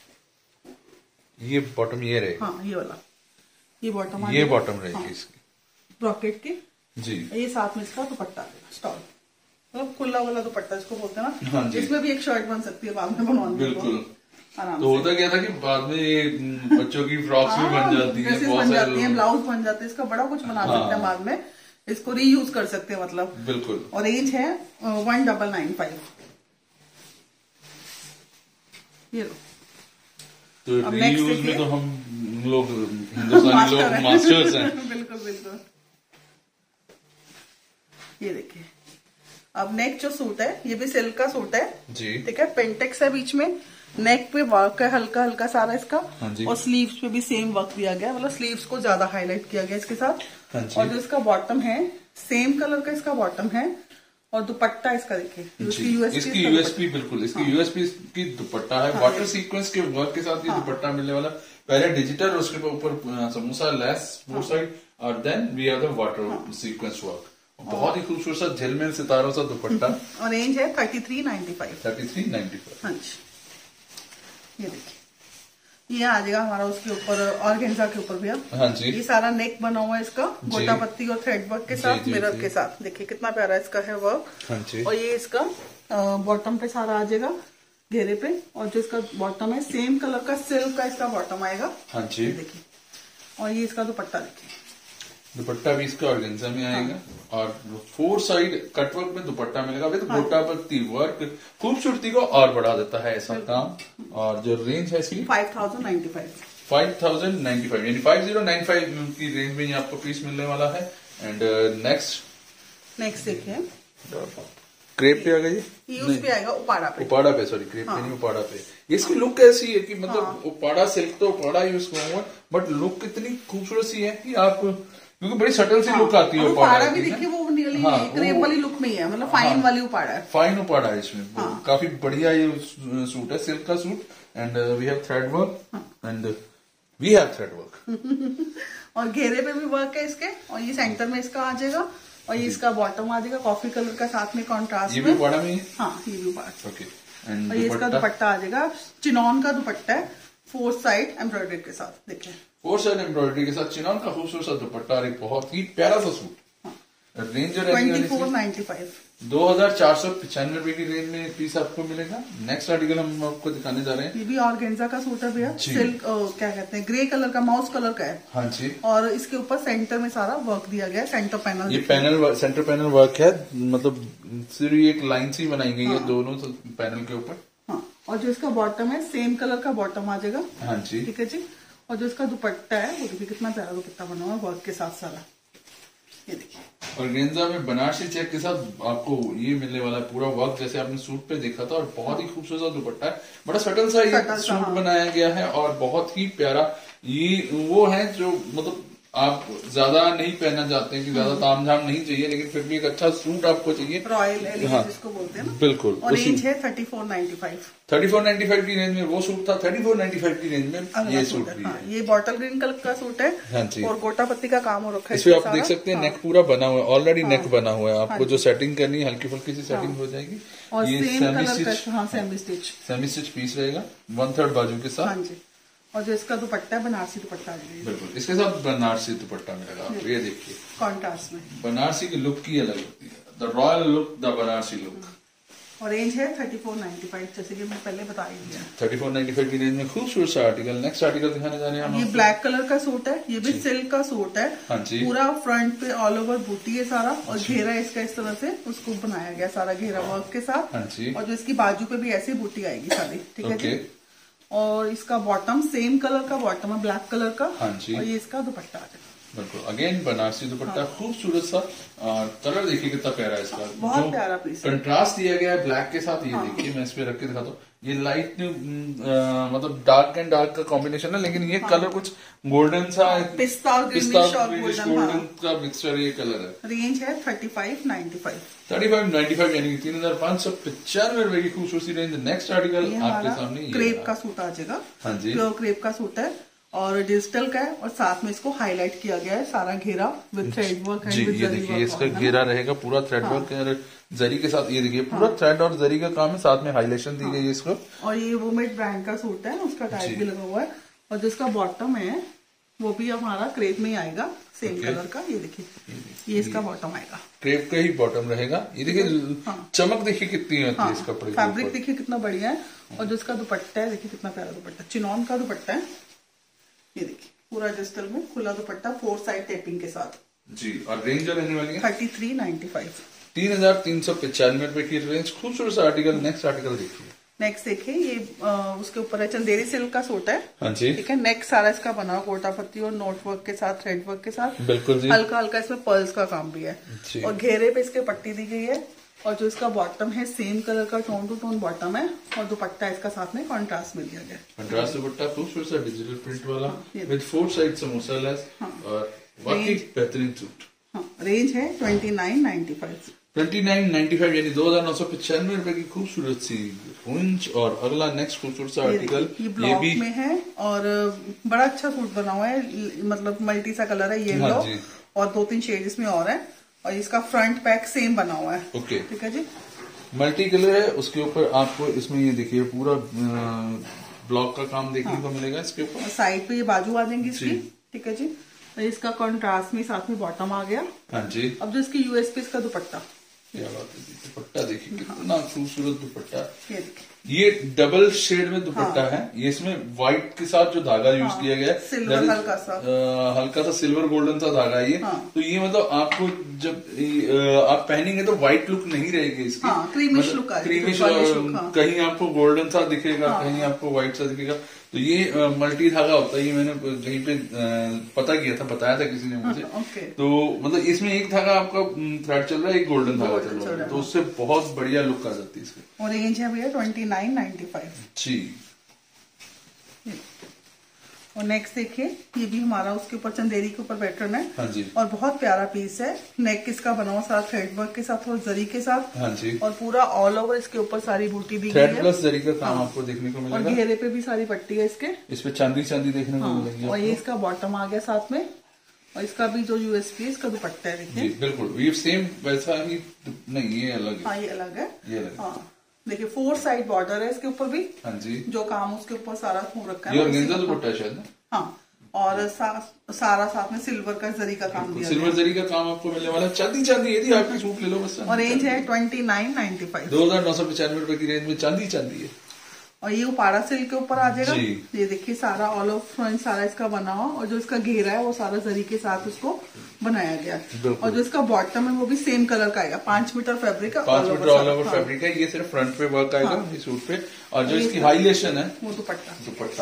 A: ये बॉटम ये रहेगा।
B: हाँ, ये वाला ये बॉटम
A: ये बॉटम रहेगी हाँ, इसकी ब्रॉकेट
B: की
A: जी।
B: ये साथ में इसका दुपट्टा स्टॉल, मतलब खुला वाला दुपट्टा इसको बोलते हैं ना। हाँ, इसमें भी एक शर्ट बन सकती है बाद में बनवाने।
A: बिल्कुल। तो होता क्या था कि बाद में ये बच्चों की फ्रॉक्स भी बन जाती है,
B: बन जाती है, ब्लाउज बन जाते हैं, इसका बड़ा कुछ बना सकते हैं बाद में, इसको रीयूज कर सकते हैं मतलब।
A: बिल्कुल।
B: और रेंज है वन डबल नाइन फाइव। ये लो,
A: तो रीयूज में तो हम लोग हिंदुस्तानी लोग मास्टर्स हैं।
B: बिल्कुल बिल्कुल। ये देखिए, अब नेक जो सूट है ये भी सिल्क का सूट है जी, ठीक है। पेंटेक्स है बीच में, नेक पे वर्क है हल्का हल्का सारा इसका। हाँ जी। और स्लीव्स पे भी सेम वर्क दिया गया, मतलब स्लीव्स को ज्यादा हाईलाइट किया गया इसके साथ। हाँ जी। और जो इसका बॉटम है सेम कलर का इसका बॉटम है और दुपट्टा इसका देखिए,
A: इसकी यूएसपी बिल्कुल इसकी हाँ। यूएसपी की दुपट्टा है, हाँ, वाटर सीक्वेंस के वर्क के साथ ये हाँ। दुपट्टा मिलने वाला, पहले डिजिटल, उसके ऊपर समोसा लेस फोर साइड, और then we have the water sequence work. बहुत ही खूबसूरत सा झिलमिल सितारों सा दुपट्टा,
B: और रेंज है thirty three ninety five.
A: Thirty three ninety five.
B: हाँ जी, ये देखिए ये आ जाएगा हमारा उसके ऊपर ऑर्गेन्जा के ऊपर भैया।
A: हाँ जी,
B: ये सारा नेक बना हुआ है इसका गोटा पत्ती और थ्रेड वर्क के साथ, मिरर के साथ। देखिए कितना प्यारा इसका है वर्क।
A: हाँ जी,
B: और ये इसका बॉटम पे सारा आ जाएगा घेरे पे, और जो इसका बॉटम है सेम कलर का सिल्क का इसका बॉटम आएगा।
A: हाँ जी,
B: देखिए, और ये इसका दुपट्टा देखिए,
A: दुपट्टा भी इसका ऑर्गेन्जा में आएगा। हाँ। और फोर साइड कटवर्क में दुपट्टा मिलेगा विद हाँ। गोटा पत्ती वर्क, खूबसूरती को और बढ़ा देता है ऐसा काम। और जो रेंज है इसकी
B: five thousand ninety five
A: five thousand ninety five यानी फाइव जीरो नाइन फाइव की रेंज में आपको पीस मिलने वाला है। एंड नेक्स्ट
B: नेक्स्ट देखिए
A: क्रेप पे आ गई,
B: ये उस पे आएगा उपाड़ा पे,
A: उपाड़ा पे सॉरी क्रेप पे नहीं उपाड़ा पे। इसकी लुक कैसी है कि मतलब हाँ। उपाड़ा सिल्क तो उपाड़ा यूज करूंगा, बट लुक कितनी खूबसूरत सी है कि आप, क्योंकि बड़ी सटल सी हाँ, लुक आती है
B: उपाड़ा भी देखिए, वो नियरली हाँ, क्रेप वाली लुक में ही है, मतलब फाइन हाँ, वाली उपाड़ा है,
A: फाइन उपाड़ा है इसमें। हाँ, काफी बढ़िया ये सूट है, सिल्क का suit, and we have thread work and we have thread work
B: और घेरे पे भी वर्क है इसके, और ये सेंटर में इसका आ जाएगा, और ये इसका बॉटम आ जाएगा कॉफी कलर का साथ में कॉन्ट्रास्ट
A: में। ये भी उपाड़ा में है?
B: हाँ, ये भी उपाड़ा।
A: ओके,
B: और ये इसका दुपट्टा आ जाएगा, चिनॉन का दुपट्टा है, फोर साइड एम्ब्रॉयडरी के साथ। देखिए
A: फोर साइड एम्ब्रॉयडरी के साथ चिनॉन का खूबसूरत सा दुपट्टा, एक बहुत ही प्यारा सा suit. Range
B: twenty four ninety five
A: दो हजार चार सौ पचानवे रुपए की रेंज में पीस आपको मिलेगा। नेक्स्ट आर्टिकल हम आपको दिखाने जा रहे हैं,
B: ये भी ऑर्गेन्जा का सूट है भैया, सिल्क क्या कहते हैं ग्रे कलर का, माउस कलर का है।
A: हाँ जी,
B: और इसके ऊपर सेंटर में सारा वर्क दिया गया है, सेंटर पैनल,
A: ये पैनल सेंटर पैनल वर्क है, मतलब सिर्फ एक लाइन सी बनाई गई है दोनों पैनल के ऊपर।
B: हाँ, और जो इसका बॉटम है सेम कलर का बॉटम आ जाएगा।
A: हाँ जी,
B: ठीक है जी, और जो इसका दुपट्टा है वो देखिए कितना प्यारा दुपट्टा बना हुआ है वर्क के साथ सारा, ये देखिए।
A: ऑर्गेन्जा में बनारसी चेक के साथ आपको ये मिलने वाला है पूरा वर्क, जैसे आपने सूट पे देखा था, और बहुत ही खूबसूरत सा दुपट्टा है, बड़ा सटल सा ये सूट हाँ। बनाया गया है, और बहुत ही प्यारा। ये वो है जो मतलब आप ज्यादा नहीं पहनना चाहते हैं कि ज्यादा तामझाम नहीं चाहिए, लेकिन फिर भी एक अच्छा सूट आपको चाहिए,
B: रॉयल एलिगेंस हाँ, जिसको बोलते हैं ना,
A: बिल्कुल।
B: और रेंज है thirty four ninety five
A: thirty four ninety five की रेंज में वो सूट था, थर्टी फोर नाइन्टी फाइव की रेंज में ये सूट भी
B: हाँ,
A: है।
B: ये बॉटल ग्रीन कलर का सूट है।
A: हाँ जी,
B: और गोटा पत्ती का काम हो रखा है,
A: इसमें आप देख सकते हैं नेक पूरा बना हुआ है, ऑलरेडी नेक बना हुआ है, आपको जो सेटिंग करनी है हल्की फुल्की सी सेटिंग हो जाएगी।
B: और सेम कलर का semi stitch
A: semi stitch piece रहेगा, वन थर्ड बाजू के साथ।
B: हाँ जी, और जो इसका दुपट्टा है बनारसी दुपट्टा,
A: बिल्कुल इसके साथ बनारसी दुपट्टा मिलेगा आपको। ये देखिए
B: कॉन्ट्रास्ट में,
A: बनारसी की लुक की अलग होती है, the royal look, the Banarasi look.
B: और रेंज है थर्टी फोर नाइन्टी फाइव, जैसे कि मैं पहले बता ही दिया।
A: थर्टी फोर नाइन्टी फाइव की रेंज में खूबसूरत सा आर्टिकल। नेक्स्ट आर्टिकल दिखाने जा रहे हैं हम।
B: ये ब्लैक कलर का सूट है, ये भी सिल्क का सूट है।
A: हाँ जी, पूरा
B: फ्रंट पे ऑल ओवर बूटी है सारा, और घेरा इसका इस तरह से उसको बनाया गया सारा घेरा वर्क के साथ।
A: हाँ जी,
B: और जो इसकी बाजू पे भी ऐसी बूटी आएगी सारी। ठीक है जी, और इसका बॉटम सेम कलर का बॉटम है, ब्लैक कलर का।
A: हाँ जी,
B: और ये इसका दुपट्टा आ जाएगा,
A: बिल्कुल अगेन बनारसी दुपट्टा। हाँ, खूबसूरत सा कलर देखिए कितना प्यारा है इसका,
B: बहुत जो प्यारा पीस,
A: कंट्रास्ट दिया गया है ब्लैक के साथ। ये हाँ, देखिए मैं इस पे रख के दिखाता हूँ, ये लाइट मतलब डार्क एंड डार्क का कॉम्बिनेशन है, लेकिन ये हाँ, कलर कुछ गोल्डन सा
B: पिस्ता और
A: गोल्डन का मिक्सचर ये कलर है।
B: रेंज है thirty five ninety five
A: thirty five ninety five यानी तीन हजार पाँच सौ पचानवे रुपए की खूबसूरती रेंज। नेक्स्ट आर्टिकल आपके सामने
B: क्रेप का सूट आ जाएगा। हाँ जी, प्योर क्रेप का सूट है, और डिजिटल का है, और साथ में इसको हाईलाइट किया गया है सारा घेरा विद थ्रेड वर्क है।
A: जी, ये देखिए इसका घेरा रहेगा पूरा थ्रेड वर्क है, जरी के साथ। ये देखिए पूरा थ्रेड और जरी का काम है, साथ में हाईलाइशन दी गई है इसको।
B: और ये वोमेड ब्रांड का सूट है, उसका टैग भी लगा हुआ है, और जिसका बॉटम है वो भी हमारा क्रेप में ही आएगा, सेम कलर का। ये देखिए ये इसका बॉटम आएगा,
A: क्रेप का ही बॉटम रहेगा। ये देखिए चमक देखिए कितनी होती है इस कपड़े की,
B: फैब्रिक देखिए कितना बढ़िया है। और जो इसका दुपट्टा है देखिए कितना प्यारा दुपट्टा, चिनॉन का दुपट्टा है। ये देखिए पूरा डिजिटल में खुला दुपट्टा, फोर साइड टेपिंग के साथ
A: जी। और रेंज रहने वाली है
B: थर्टी थ्री नाइन्टी फाइव
A: तीन हजार तीन सौ पचानवे रुपए की रेंज। खूबसूरत सा आर्टिकल। नेक्स्ट आर्टिकल देखिए।
B: नेक्स्ट देखिए ये आ, उसके ऊपर है चंदेरी सिल्क का सूट है।
A: हाँ जी, ठीक
B: है। नेक सारा इसका बना हुआ गोटा पत्ती और नोट वर्क के साथ, थ्रेड वर्क के साथ,
A: बिल्कुल जी।
B: हल्का हल्का इसमें पर्ल्स का काम भी है, और घेरे पे इसके पट्टी दी गई है। और जो इसका बॉटम है सेम कलर का टोन टू टोन बॉटम है, और दुपट्टा इसका साथ में कॉन्ट्रास्ट में दिया गया।
A: कॉन्ट्रास्ट दुपट्टा खूबसूरत सा डिजिटल प्रिंट वाला with four side samosa lace, और वाकई बेहतरीन सूट।
B: हाँ, रेंज है twenty nine ninety five
A: twenty nine ninety five यानी दो हजार नौ सौ पचानवे रुपए की खूबसूरत सी रेंज। और अगला नेक्स्ट खूबसूरत सा आर्टिकल
B: ये ब्लॉक भी में है और बड़ा अच्छा सूट बना हुआ है, मतलब मल्टी सा कलर है येलो, हाँ और दो तीन शेड इसमें और है, और इसका फ्रंट पैक सेम बना हुआ है।
A: ओके
B: ठीक है जी,
A: मल्टी कलर है, उसके ऊपर आपको इसमें ये देखिए पूरा ब्लॉक का काम देखने हाँ। को मिलेगा इसके ऊपर।
B: साइड पे ये बाजू आ जाएंगी इसकी। ठीक है जी, तो इसका कॉन्ट्रास्ट में साथ में बॉटम आ गया।
A: हाँ जी।
B: अब जो इसकी यूएसपी इसका दुपट्टा,
A: क्या बात है, दुपट्टा देखिए कितना खूबसूरत दुपट्टा। ये ये डबल शेड में दुपट्टा हाँ। है, ये इसमें व्हाइट के साथ जो धागा यूज हाँ। किया गया है,
B: सिल्वर हल्का सा
A: आ, हल्का सा सिल्वर गोल्डन सा धागा है ये। हाँ। तो ये मतलब आपको जब आप पहनेंगे तो व्हाइट लुक नहीं रहेगी इसकी,
B: हाँ, क्रीमिश लुक आएगी,
A: क्रीमिश हाँ। कहीं आपको गोल्डन सा दिखेगा हाँ। कहीं आपको व्हाइट सा दिखेगा। तो ये मल्टी धागा होता है, ये मैंने कहीं पे पता किया था, बताया था किसी ने मुझे।
B: ओके।
A: तो मतलब इसमें एक धागा आपका थ्रेड चल रहा है, एक गोल्डन धागा चल रहा है, तो उससे बहुत बढ़िया लुक आ जाती है इसकी।
B: और रेंज है भैया ट्वेंटी नाइन नाइन्टी फाइव
A: जी।
B: और नेक्स्ट देखिए, ये भी हमारा उसके ऊपर चंदेरी के ऊपर पैटर्न है।
A: हाँ जी।
B: और बहुत प्यारा पीस है, नेक इसका बना हुआ सारा थ्रेड वर्क के साथ और जरी के साथ।
A: हाँ जी।
B: और पूरा ऑल ओवर इसके ऊपर सारी बूटी दी गई है,
A: थ्रेड प्लस जरी का काम हाँ। आपको देखने को मिलेगा।
B: और घेरे पे भी सारी पट्टी है इसके,
A: इस पे चांदी चांदी देखने
B: हाँ।
A: को मिलेगी।
B: और ये इसका बॉटम आ गया साथ में, और इसका भी जो यूएसपी है इसका दुपट्टा है देखिए।
A: बिल्कुल ये सेम वैसा ही नहीं, ये अलग है।
B: हाँ ये अलग है,
A: ये अलग है।
B: देखिए फोर साइड बॉर्डर है इसके ऊपर भी।
A: हाँ जी।
B: जो काम उसके ऊपर सारा हो रखा है,
A: ये ऑर्गेन्जा दुपट्टा शायद।
B: हाँ, और सा, सारा साथ में सिल्वर का जरी का काम दिया,
A: सिल्वर जरी का काम आपको मिलने वाला, चांदी चांदी यदि आपकी सूट ले लो बस।
B: और रेंज है ट्वेंटी नाइन नाइन्टी फाइव
A: दो हजार नौ सौ पचानवे रुपए की रेंज में चांदी चांदी है।
B: और ये उपाड़ा सिल्क के ऊपर आ जाएगा। ये देखिए सारा ऑल ओवर फ्रंट सारा इसका बना हुआ, और जो इसका घेरा है वो सारा जरी के साथ उसको बनाया गया है। और जो इसका बॉटम है वो भी सेम कलर का आएगा, पांच मीटर फैब्रिक का,
A: पांच मीटर ऑल ओवर फैब्रिक है। ये सिर्फ फ्रंट पे वर्क आएगा हाँ। इस सूट पे। और जो इसकी हाईलाइटेशन है
B: वो दुपट्टा
A: दुपट्टा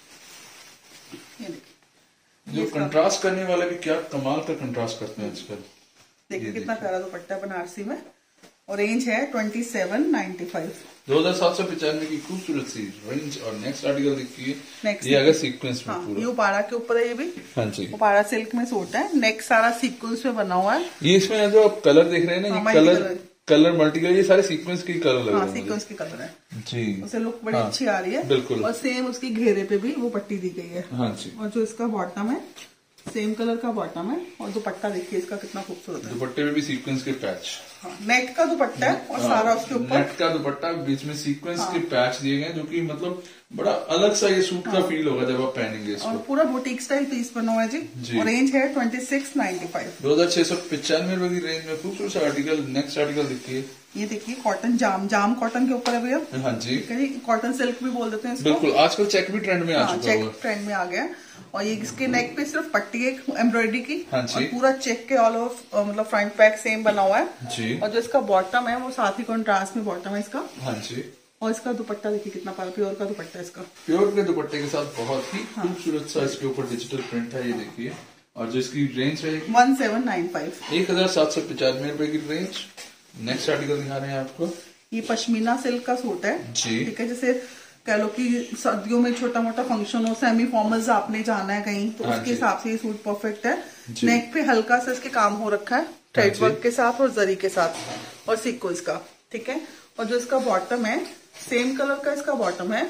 B: ये देखिए,
A: जो कंट्रास्ट करने वाले भी क्या कमाल का कंट्रास्ट करते हैं आजकल।
B: देखिए कितना प्यारा दुपट्टा बनारसी में। और रेंज है ट्वेंटी सेवन नाइन्टी फाइव
A: दो हजार सात सौ पचानवे की खूबसूरत सी रेंज। और नेक्स्ट आर्टिकल देखिए, ये अगर सीक्वेंस में
B: हाँ,
A: पूरा
B: ये उपाड़ा के ऊपर है, ये भी
A: हाँ जी
B: उपाड़ा सिल्क में सूट है, नेक सारा सीक्वेंस में बना हुआ है।
A: ये इसमें जो आप कलर देख रहे हैं ना, ये कलर कलर मल्टी कलर, ये सारे सीक्वेंस के कलर लग रहे हैं।
B: सीक्वेंस के कलर है
A: जी,
B: उसे लुक बड़ी हाँ, अच्छी आ रही है।
A: बिल्कुल।
B: और सेम उसकी घेरे पे भी वो पट्टी दी गई है।
A: हाँ जी।
B: और जो इसका बॉटम है सेम कलर का बॉटम है, और दुपट्टा देखिए इसका कितना खूबसूरत है।
A: दुपट्टे में भी सीक्वेंस के पैच,
B: हाँ, नेट का दुपट्टा है और हाँ, सारा उसके ऊपर
A: नेट का दुपट्टा, बीच में सीक्वेंस हाँ, के पैच दिए गए, जो कि मतलब बड़ा अलग सा ये सूट हाँ, का फील होगा जब आप पहनेंगे इसको।
B: और पूरा बुटीक स्टाइल पीस बना हुआ है जी, जी। और रेंज है ट्वेंटी सिक्स नाइन्टी फाइव
A: दो हजार छह सौ पचानवे रुपए की रेंज में खूबसूरत आर्टिकल। नेक्स्ट आर्टिकल देखिए,
B: ये देखिए कॉटन जाम जाम कॉटन के ऊपर है भैया।
A: हाँ जी,
B: कॉटन सिल्क भी बोल देते हैं इसको।
A: बिल्कुल, आजकल चेक भी ट्रेंड में आ चुका है,
B: चेक ट्रेंड में आ गया। और ये इसके नेक पे सिर्फ पट्टी है एम्ब्रॉयडरी की।
A: हाँ
B: और पूरा चेक के ऑल ओवर मतलब फ्रंट पैक सेम बना हुआ है
A: जी।
B: और जो इसका बॉटम है वो साथ ही कॉन्ट्रास्ट में बॉटम है इसका।
A: हाँ जी।
B: और इसका दुपट्टा देखिए कितना प्यारा, प्योर का दुपट्टा है इसका।
A: प्योर के दुपट्टे के साथ बहुत ही खूबसूरत सा इसके ऊपर डिजिटल प्रिंट है, ये देखिए। और जो इसकी रेंज है
B: वन सेवन नाइन फाइव
A: एक हजार सात सौ पचानवे रुपए की रेंज। नेक्स्ट आर्टिकल दिखा रहे हैं आपको,
B: ये पश्मीना सिल्क का सूट है
A: जी।
B: ठीक है, जैसे कह लो कि सर्दियों में छोटा मोटा फंक्शन हो, सेमी फॉर्मल्स आपने जाना है कहीं, तो उसके हिसाब से ये सूट परफेक्ट है। नेक पे हल्का सा इसके काम हो रखा है थ्रेड वर्क के साथ और जरी के साथ और सीक्वेंस का, ठीक है। और जो इसका बॉटम है सेम कलर का इसका बॉटम है।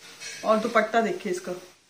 B: और दुपट्टा देखिए इसका,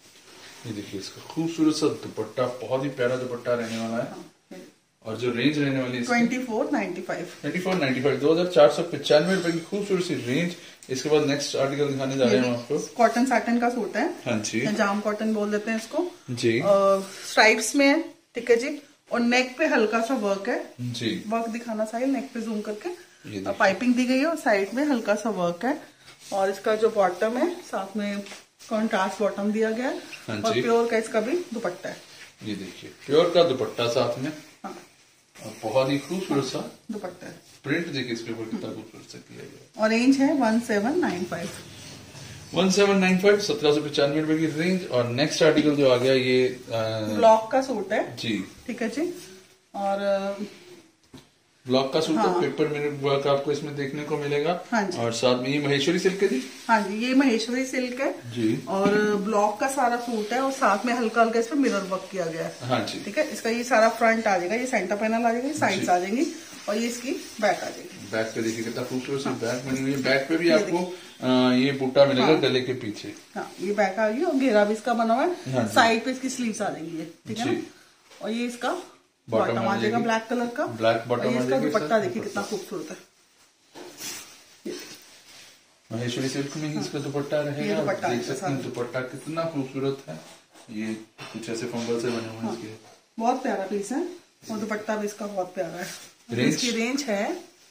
A: ये देखिए इसका खूबसूरत सा दुपट्टा, बहुत ही प्यारा दुपट्टा रहने वाला है। हाँ। और जो रेंज रहने वाली है
B: twenty four ninety five
A: twenty four ninety five दो हजार चार सौ पचानवे रुपए की खूबसूरत सी रेंज। इसके बाद नेक्स्ट आर्टिकल दिखाने जा रहे हैं आपको,
B: कॉटन सैटिन का सूट है।
A: हाँ जी,
B: जाम कॉटन बोल देते हैं इसको
A: जी।
B: स्ट्राइप्स में है, ठीक है जी। और नेक पे हल्का सा वर्क है
A: जी,
B: वर्क दिखाना साहिल, नेक पे जूम करके पाइपिंग दी गई है और साइड में हल्का सा वर्क है। और इसका जो बॉटम है साथ में कॉन्ट्रास्ट बॉटम दिया गया है। हाँ और प्योर का इसका भी दुपट्टा है, ये
A: देखिए प्योर का दुपट्टा साथ में।
B: हाँ।
A: और बहुत ही खूबसूरत सा
B: दुपट्टा है,
A: प्रिंट देखिए इसके ऊपर कितना खूबसूरत सा किया गया।
B: और रेंज है one seven nine five
A: one seven nine five सत्रह सौ पचानवे रुपए की रेंज। और नेक्स्ट आर्टिकल जो आ गया ये
B: ब्लॉक का सूट है
A: जी,
B: ठीक है जी। और
A: ब्लॉक का सूट हाँ। है, पेपर मिरर वर्क आपको इसमें देखने को मिलेगा।
B: हाँ जी।
A: और साथ में ये महेश्वरी सिल्क है जी।
B: हाँ जी, ये महेश्वरी सिल्क है जी। और ब्लॉक का सारा सूट है और साथ में हल्का हल्का इसमें मिरर वर्क किया गया है।
A: हाँ जी।
B: ठीक है, इसका ये सारा फ्रंट आ जाएगा, ये सेंटर पैनल आ जाएगा, साइड्स आ जाएंगी और ये इसकी बैक आ जाएगी।
A: बैक पे देखिए कितना खूबसूरत सी बैक बनी हुई है। बैक पे भी आपको आ, ये बूटा मिलेगा हाँ। गले के पीछे।
B: हाँ, ये बैक आ गई और घेरा भी इसका बना हुआ है। हाँ, साइड पे इसकी स्लीव्स आ जाएंगी, ठीक है ना। और ये इसका बॉटम आ जाएगा ब्लैक कलर का,
A: ब्लैक बॉटम।
B: इसका दुपट्टा देखिए कितना खूबसूरत है।
A: महेश्वरी सिल्क में ही इसका दुपट्टा रहेगा। देख सकते हैं दुपट्टा कितना खूबसूरत है। ये कुछ ऐसे फंगल से बने हुए हैं इसके।
B: बहुत प्यारा पीस है और दुपट्टा भी इसका बहुत प्यारा है। इसकी रेंज है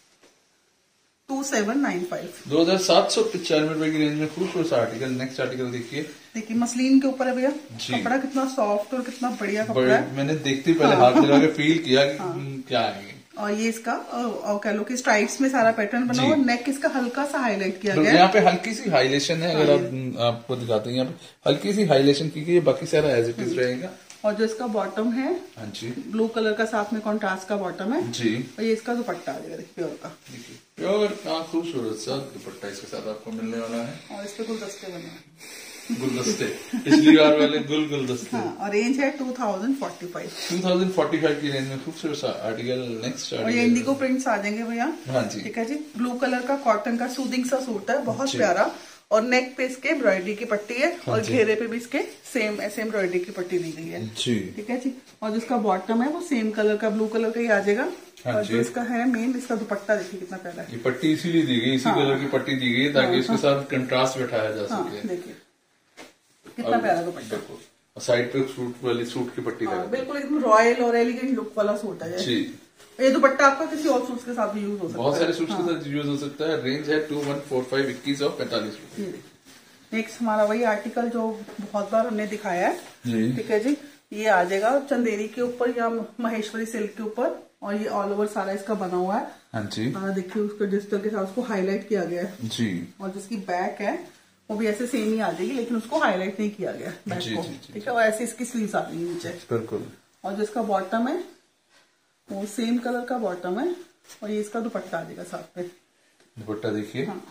B: टू सेवन नाइन फाइव,
A: दो हजार सात सौ पचानवे रुपए की रेंज में खूबसूरत आर्टिकल। नेक्स्ट आर्टिकल देखिए।
B: देखिए मसलिन के ऊपर है भैया, कपड़ा कितना सॉफ्ट और कितना बढ़िया कपड़ा है।
A: मैंने देखते पहले हाँ। हाथ लगा के फील किया कि हाँ। क्या है।
B: और ये इसका और कह लो कि स्ट्राइप्स में सारा पैटर्न बना हुआ। नेक इसका हल्का सा हाईलाइट किया गया है।
A: यहाँ पे हल्की सी हाईलाइशन है। अगर आप आपको दिखाते हैं यहाँ पे हल्की सी हाईलाइशन की गई है, बाकी सारा एज इट इज रहेगा।
B: और जो इसका बॉटम है
A: हाँ जी,
B: ब्लू कलर का साथ में कॉन्ट्रास्ट का बॉटम है
A: जी।
B: और ये इसका दुपट्टा आ जाएगा प्योर का।
A: प्योर का खूबसूरत सा दुपट्टा इसके साथ आपको मिलने वाला है।
B: और इस पे गुलदस्ते बने हैं,
A: गुलदस्ते पिछली बार वाले गुल गुलदस्ते।
B: हाँ, और रेंज है two thousand forty five,
A: two thousand forty five की रेंज में खूबसूरत सा आर्टिकल। नेक्स्ट
B: और ये इंडिगो प्रिंट्स आ जाएंगे भैया।
A: हाँ जी,
B: ठीक है जी। ब्लू कलर का कॉटन का सूदिंग सा सूट है, बहुत प्यारा। और नेक पे इसके एम्ब्रॉयडरी की पट्टी है और घेरे पे भी इसके सेम ऐसे एम्ब्रॉयडरी की पट्टी दी गई है जी। ठीक है जी। और जिसका बॉटम है वो सेम कलर का ब्लू कलर का ही आ जाएगा। हाँ, और जो इसका है मेन, इसका दुपट्टा देखिए कितना प्यारा है।
A: ये पट्टी इसीलिए दी गई, इसी हाँ, कलर की पट्टी दी गई ताकि हाँ, इसके साथ कंट्रास्ट बैठाया जा सके।
B: हाँ, देखिए कितना प्यारा दुपट्टा।
A: और साइड पे सूट वाली सूट की पट्टी
B: हाँ, बिल्कुल एकदम रॉयल और एलिगेंट लुक वाला सूट है जी। ये दुपट्टा आपका किसी और सूट के साथ भी यूज हो सकता है।
A: बहुत सारे सूट के साथ यूज हो सकता है। रेंज है टू वन फोर फाइव इक्कीस और पैंतालीस रूपए।
B: नेक्स्ट हमारा वही आर्टिकल जो बहुत बार हमने दिखाया है। ठीक है जी। ये आ जाएगा चंदेरी के ऊपर या महेश्वरी सिल्क के ऊपर और ये ऑल ओवर सारा इसका बना हुआ है।
A: हाँ जी।
B: देखिए उसको डिजिटल के साथ उसको हाईलाइट किया गया है
A: जी।
B: और जिसकी बैक है वो भी ऐसे सेम ही आ जाएगी, लेकिन उसको हाईलाइट नहीं किया गया बैक
A: जी,
B: को। ठीक है, और ऐसे इसकी स्लीव्स आ जाएंगी नीचे।
A: बिल्कुल।
B: और जिसका बॉटम है वो सेम कलर का बॉटम है और ये इसका दुपट्टा आ जाएगा साथ में।
A: दुपट्टा देखिए। हाँ।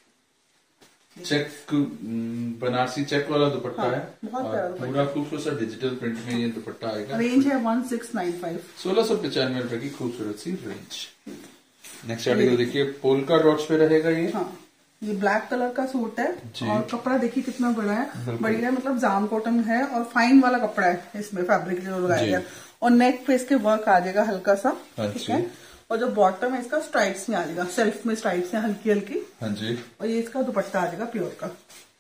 A: चेक बनारसी चेक वाला दुपट्टा हाँ, है। बहुत पूरा खूबसूरत सा डिजिटल प्रिंट में ये दुपट्टा आएगा।
B: रेंज है वन सिक्स नाइन फाइव,
A: सोलह सौ पचानवे रुपए की खूबसूरत सी रेंज। नेक्स्ट आर्टिकल देखिए, पोलका डॉट्स पे रहेगा ये।
B: हाँ, ये ब्लैक कलर का सूट है और कपड़ा देखिए कितना बड़ा है, बढ़िया है। मतलब जाम कॉटन है और फाइन वाला कपड़ा है इसमें, फैब्रिक जो लगाया गया। और नेक पे इसके वर्क आ जाएगा हल्का सा। ठीक है। और जो बॉटम है इसका स्ट्राइप्स में आ जाएगा, सेल्फ में स्ट्राइप्स है हल्की हल्की।
A: हाँ जी। और
B: ये इसका दुपट्टा आ जाएगा प्योर का।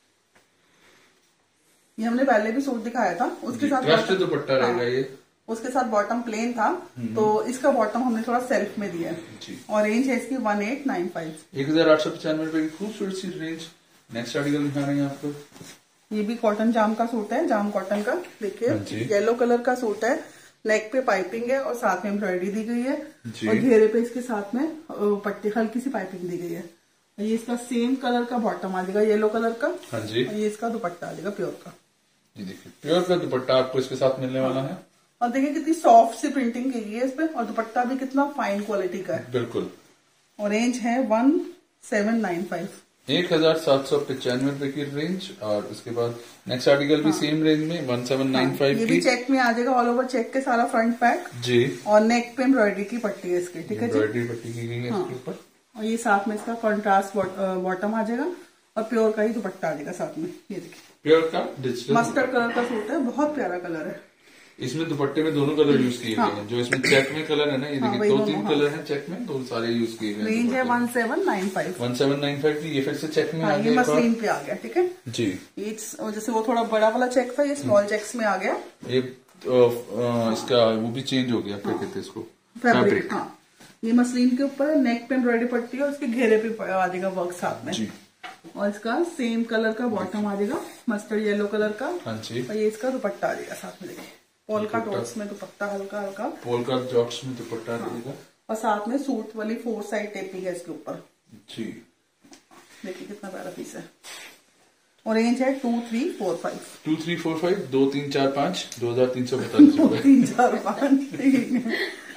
B: ये हमने पहले भी सूट दिखाया था, उसके साथ
A: दुपट्टा रहेगा ये।
B: उसके साथ बॉटम प्लेन था, तो इसका बॉटम हमने थोड़ा सेल्फ में दिया है। और रेंज है इसकी वन एट नाइन फाइव,
A: एक हजार आठ सौ पचानवे रुपए की खूबसूरत सी रेंज। नेक्स्ट आर्टिकल दिखा रहे हैं आपको।
B: ये भी कॉटन जाम का सूट है, जाम कॉटन का। देखिए येलो कलर का सूट है, नेक पे पाइपिंग है और साथ में एम्ब्रॉयडरी दी गई है और घेरे पे इसके साथ में पट्टी हल्की सी पाइपिंग दी गई है। ये इसका सेम कलर का बॉटम आ जाएगा येलो कलर का।
A: हाँ जी।
B: और ये इसका दुपट्टा आ जाएगा प्योर का।
A: जी देखिए, प्योर का दुपट्टा आपको इसके साथ मिलने वाला है।
B: और देखिए कितनी सॉफ्ट सी प्रिंटिंग की गई है इस पे और दुपट्टा भी कितना फाइन क्वालिटी का है।
A: बिल्कुल।
B: और रेंज है वन सेवन नाइन फाइव,
A: एक हजार सात सौ पचानवे रुपए की रेंज। और उसके बाद नेक्स्ट आर्टिकल भी हाँ। सेम रेंज में वन सेवन नाइन फाइव
B: ये भी चेक में आ जाएगा, ऑल ओवर चेक के सारा फ्रंट पैक
A: जी।
B: और नेक पे एम्ब्रॉयडरी की पट्टी है इसकी। ठीक है जी,
A: एम्ब्रॉयडरी पट्टी की गई है इसके ऊपर।
B: और ये साथ में इसका कॉन्ट्रास्ट बॉटम आ जाएगा और प्योर का ही दुपट्टा आ जाएगा साथ में। ये देखिए
A: प्योर का डिजिटल
B: मस्टर्ड कलर का सूट है, बहुत प्यारा कलर है।
A: इसमें दुपट्टे में दोनों कलर यूज किए गए हैं। जो इसमें चेक में कलर है ना, ये देखिए दो तीन कलर हैं चेक में, दो सारे यूज किए गए।
B: रेंज है one seven nine five,
A: one seven nine five की। ये फिर से चेक में आ गया,
B: ये मसलिन पे आ गया। ठीक है
A: जी।
B: ये जैसे वो थोड़ा बड़ा वाला चेक था, ये स्मॉल चेक्स में आ गया।
A: ये इसका वो भी चेंज हो गया, क्या कहते हैं इसको, फैब्रिक।
B: हाँ, ये मसलिन के ऊपर नेक पे एम्ब्रॉयडरी पट्टी है और उसके घेरे पे आ जाएगा वर्क साथ में जी। और इसका सेम कलर का बॉटम आ जाएगा, मस्टर्ड येलो कलर का।
A: हाँ जी।
B: और ये इसका दुपट्टा आ जाएगा साथ में। देखिए पोलका डॉट्स में दुपट्टा, हल्का हल्का
A: पोलका डॉट्स में दुपट्टा रहेगा।
B: और साथ में सूट वाली फोर साइड टेपिंग है इसके ऊपर
A: जी।
B: देखिए कितना प्यारा पीस है। और रेंज है two three four five,
A: two three four five, दो तीन चार पाँच, दो हजार तीन सौ पैंतालीस
B: तीन चार पाँच।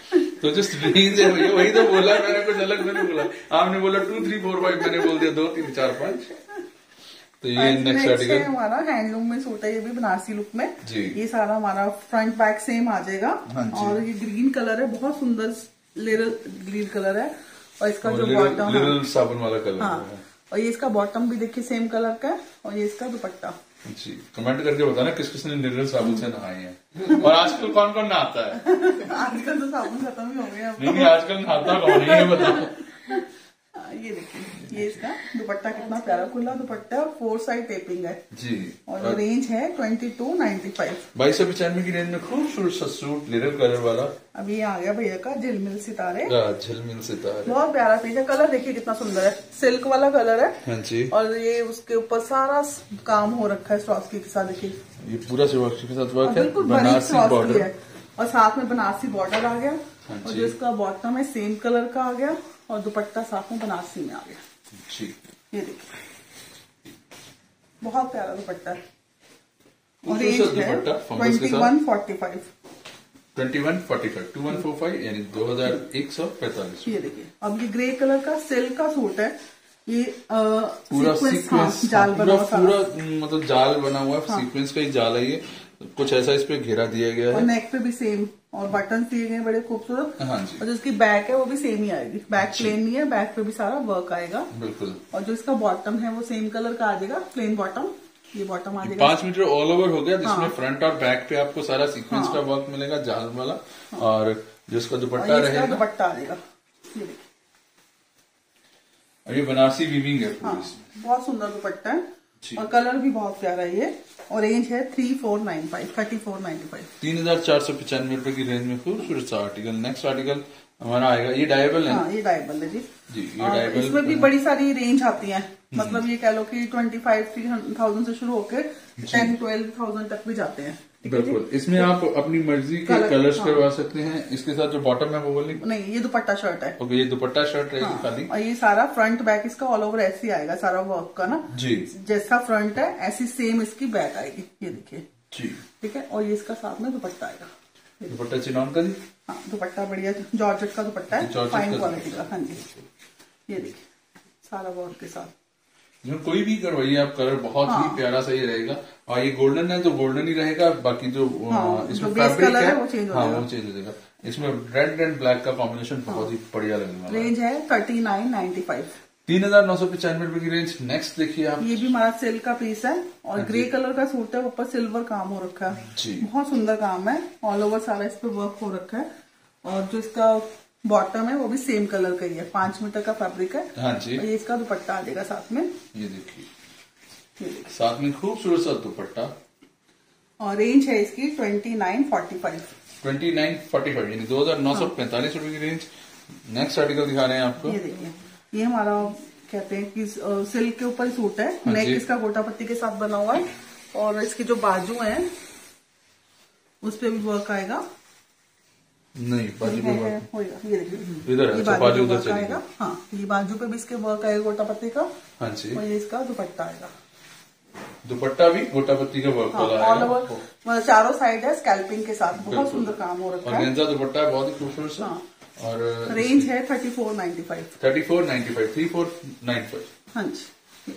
A: तो जस्ट रेंज है भैया, वही तो बोला मैंने, कुछ अलग मैंने बोला, आपने बोला टू थ्री फोर फाइव, मैंने बोल दिया दो तीन चार पाँच। तो ये नेक्स्ट आर्टिकल
B: हमारा हैंडलूम में सूट है, ये भी बनारसी लुक में
A: जी।
B: ये सारा हमारा फ्रंट बैक सेम आ जाएगा।
A: हाँ
B: और ये ग्रीन कलर है, बहुत सुंदर लिटिल ग्रीन कलर है। और इसका जो बॉटम
A: लिटिल साबुन वाला कलर
B: हाँ।
A: है।
B: और ये इसका बॉटम भी देखिए सेम कलर का है। और ये इसका दुपट्टा
A: जी। कमेंट करके बताना किस किसने लिटिल साबुन से नहाए हैं, और आजकल कौन कौन नहाता है।
B: आजकल तो साबुन खत्म ही हो गया।
A: नहीं नहीं, आजकल नहाता कौन है ये बताओ।
B: ये देखिए, ये इसका दुपट्टा कितना प्यारा खुला दुपट्टा है, फोर साइड टेपिंग है
A: जी।
B: और और रेंज है ट्वेंटी टू नाइन्टी फाइव।
A: बाईस सौ पचानवे की रेंज में खूबसूरत सा सूट लिटिल कलर वाला।
B: अब ये आ गया भैया का झिलमिल सितारे।
A: झिलमिल सितारे
B: बहुत प्यारा पीस है, कलर देखिए कितना सुंदर है, सिल्क वाला कलर है।
A: हाँ जी।
B: और ये उसके ऊपर सारा काम हो रखा है स्वास्थ्य के साथ, देखिए
A: ये पूरा स्वास्थ्य के साथ वर्क है,
B: बिल्कुल
A: बनारसी बॉर्डर
B: है। और साथ में बनारसी बॉर्डर आ गया। और जो इसका बॉटम है सेम कलर का आ गया। और दुपट्टा साथ में बनारसी में आ गया
A: जी।
B: ये देखिए बहुत प्यारा दुपट्टा है। और
A: dupatta
B: twenty one forty five
A: twenty one forty five two one four five यानी दो हजार एक सौ पैंतालीस।
B: ये देखिए, अब ये ग्रे कलर का सिल्क का सूट है। ये
A: पूरा सीक्वेंस
B: हाँ, जाल बना हुआ
A: पूरा मतलब जाल बना हुआ है। हाँ। सीक्वेंस का ही जाल है ये, कुछ ऐसा इस पे घेरा दिया गया है।
B: और नेक पे भी सेम और बटन दिए गए बड़े खूबसूरत।
A: हाँ जी।
B: और जो इसकी बैक है वो भी सेम ही आएगी, बैक प्लेन नहीं है, बैक पे भी सारा वर्क आएगा
A: बिल्कुल।
B: और जो इसका बॉटम है वो सेम कलर का आ जाएगा, प्लेन बॉटम। ये बॉटम आ जाएगा
A: पांच मीटर ऑल ओवर हो गया, जिसमें हाँ। फ्रंट और बैक पे आपको सारा सीक्वेंस हाँ। का वर्क मिलेगा जाल वाला। हाँ। और जो इसका दुपट्टा रहेगा,
B: दुपट्टा आ जाएगा ये देखिए।
A: और ये बनारसी वीविंग है।
B: हाँ, बहुत सुंदर दुपट्टा है और कलर भी बहुत प्यारा है ये। और रेंज है three four nine five thirty four ninety five
A: तीन हजार चार सौ पचानवे रुपए की रेंज में खूबसूरत सा आर्टिकल। नेक्स्ट आर्टिकल हमारा आएगा, ये डायबल है।
B: हाँ, ये डायबल है जी
A: जी। ये डायबल
B: इसमें भी बड़ी सारी रेंज आती है, मतलब ये कह लो कि ट्वेंटी फाइव थ्री थाउजेंड से शुरू होकर टेन ट्वेल्व थाउजेंड तक भी जाते हैं।
A: बिल्कुल, इसमें आप अपनी मर्जी के कलर, कलर्स हाँ। करवा सकते हैं। इसके साथ जो बॉटम है वो बोलिए।
B: नहीं, ये दुपट्टा शर्ट है।
A: ओके, ये दुपट्टा शर्ट रहेगी हाँ। खाली।
B: और ये सारा फ्रंट बैक इसका ऑल ओवर ऐसे ही आएगा, सारा वर्क का ना
A: जी।
B: जैसा फ्रंट है ऐसी सेम इसकी बैक आएगी, ये देखिए
A: जी।
B: ठीक है। और ये इसका साथ में दुपट्टा आएगा,
A: दुपट्टा चिनॉन का जी।
B: हाँ, दुपट्टा बढ़िया जॉर्जेट का दुपट्टा है, फाइन क्वालिटी का। हाँ जी, ये देखिए सारा वर्क के साथ।
A: इसमें कोई भी करवाइए आप, कलर बहुत हाँ। ही प्यारा सही रहेगा। और ये गोल्डन है तो गोल्डन ही रहेगा, बाकी जो हाँ, इसमें फैब्रिक है वो चेंज हो हाँ, वो चेंज हो जाएगा। इसमें रेड एंड ब्लैक का कॉम्बिनेशन हाँ। बहुत ही बढ़िया लगने वाला है।
B: रेंज है थर्टी नाइन नाइन्टी फाइव
A: तीन हजार नौ सौ पचानवे रुपए की रेंज। नेक्स्ट देखिए आप,
B: ये भी हमारा सिल्क का पीस है और ग्रे कलर का सूट है, ऊपर सिल्वर काम हो रखा है जी। बहुत सुंदर काम है, ऑल ओवर सारा इस पे वर्क हो रखा है। और जो इसका बॉटम है वो भी सेम कलर का ही है, पांच मीटर का फैब्रिक है।
A: हाँ जी।
B: और ये इसका दुपट्टा आ जाएगा साथ में,
A: ये देखिए साथ में खूबसूरत सा दुपट्टा।
B: और रेंज है इसकी twenty nine forty five
A: twenty nine forty five यानी दो हजार नौ सौ पैंतालीस रुपए की रेंज। नेक्स्ट आर्टिकल दिखा रहे हैं आपको,
B: ये देखिए, ये हमारा कहते हैं कि सिल्क के ऊपर सूट है। हाँ नेक इसका गोटा पत्ती के साथ बना हुआ है और इसकी जो बाजू है उस पे भी वर्क आएगा।
A: नहीं, बाजू पे
B: होगा, ये देखिए
A: इधर है, बाजू उधर
B: चलेगा। हाँ, ये बाजू पे भी इसके वर्क आएगा गोटा पत्ती का।
A: हाँ जी।
B: और ये इसका दुपट्टा आएगा,
A: दुपट्टा भी गोटा पत्ती का वर्क वाला
B: ऑल ओवर, मतलब चारों साइड है स्कैल्पिंग के साथ, बहुत सुंदर काम हो रखा है।
A: ऑर्गेन्जा दुपट्टा है, बहुत ही खूबसूरत सा। और
B: रेंज है thirty four ninety five
A: thirty four ninety five three four nine five
B: हाँ जी।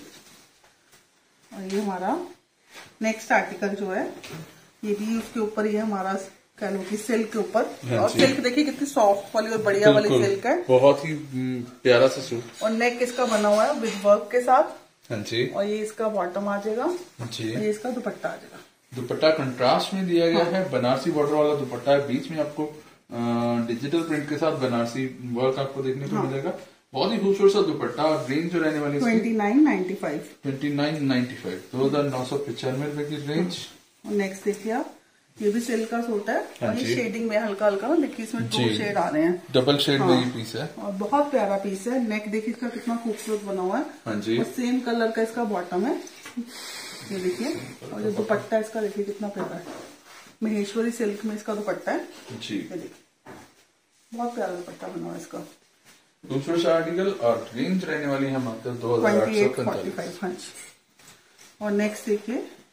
B: और ये हमारा नेक्स्ट आर्टिकल जो है ये भी उसके ऊपर ही है, हमारा कह लो कि सिल्क के ऊपर। और सिल्क देखिए कितनी सॉफ्ट वाली और बढ़िया वाली सिल्क है,
A: बहुत ही प्यारा सा सूट।
B: और नेक इसका बना हुआ है विद वर्क के साथ।
A: हाँ जी।
B: और ये इसका बॉटम आ जाएगा
A: जी।
B: ये इसका दुपट्टा आ जाएगा,
A: दुपट्टा कंट्रास्ट में दिया गया हाँ। है, बनारसी बॉर्डर वाला दुपट्टा है, बीच में आपको डिजिटल प्रिंट के साथ बनारसी वर्क आपको देखने को हाँ। मिलेगा। बहुत ही खूबसूरत सा दुपट्टा। और रेंज जो रहने वाली
B: twenty nine ninety five
A: twenty nine ninety five दो हजार नौ सौ पचानवे रुपए की रेंज।
B: नेक्स्ट देखिए आप, ये भी सिल्क का सूट है और ये शेडिंग में हल्का हल्का ना देखिए, इसमें दो शेड आ रहे हैं,
A: डबल शेड में ये पीस है
B: और बहुत प्यारा पीस है। नेक देखिए इसका कितना खूबसूरत बना हुआ है।
A: हाँ जी।
B: और सेम कलर का इसका बॉटम है, ये देखिए। और जो दुपट्टा इसका देखिए कितना प्यारा है, महेश्वरी सिल्क में इसका दुपट्टा है
A: जी।
B: ये देखिए बहुत प्यारा दुपट्टा बना हुआ है इसका।
A: दूसरा आर्टिकल और रेंज रहने वाली है मात्र दो हजार आठ सौ पैंतालीस।
B: और नेक्स्ट देखिए